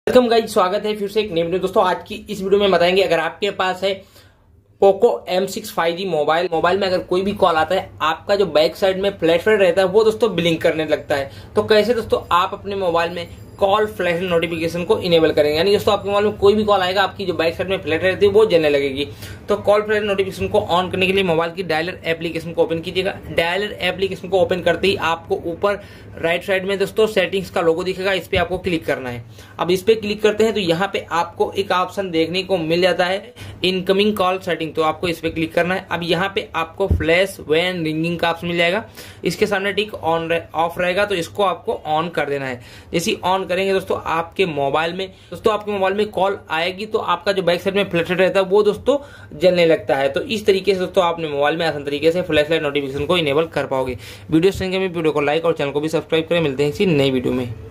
Welcome guys, स्वागत है फिर से एक नई वीडियो। दोस्तों आज की इस वीडियो में बताएंगे, अगर आपके पास है पोको M6 5G मोबाइल में अगर कोई भी कॉल आता है, आपका जो बैक साइड में फ्लैश रहता है वो दोस्तों ब्लिंक करने लगता है। तो कैसे दोस्तों आप अपने मोबाइल में कॉल फ्लैश नोटिफिकेशन को इनेबल करेंगे। यानी दोस्तों आपके मोबाइल में कोई भी कॉल आएगा, आपकी जो बैक साइड में फ्लैश रहती है वो जलने लगेगी। तो कॉल फ्लैश नोटिफिकेशन को ऑन करने के लिए मोबाइल की डायलर एप्लीकेशन को ओपन कीजिएगा। डायलर एप्लीकेशन को ओपन करते ही आपको ऊपर राइट साइड में दोस्तों सेटिंग्स का लोगो दिखेगा, इस पे आपको क्लिक करना है। अब इस पे क्लिक करते हैं तो यहाँ पे आपको एक ऑप्शन देखने को मिल जाता है इनकमिंग कॉल सेटिंग, तो आपको इस पे क्लिक करना है। अब यहाँ पे आपको फ्लैश व्हेन रिंगिंग का ऑप्शन मिल जाएगा, इसके सामने टिक ऑन ऑफ रहेगा, तो इसको आपको ऑन कर देना है। जैसे ऑन करेंगे दोस्तों आपके मोबाइल में कॉल आएगी तो आपका जो बैक साइड में फ्लैश रहता है वो दोस्तों जलने लगता है। तो इस तरीके से दोस्तों आपने मोबाइल में आसान तरीके से फ्लैश लाइट नोटिफिकेशन को इनेबल कर पाओगे। वीडियो को लाइक और चैनल को भी सब्सक्राइब करें। मिलते हैं किसी नई वीडियो में।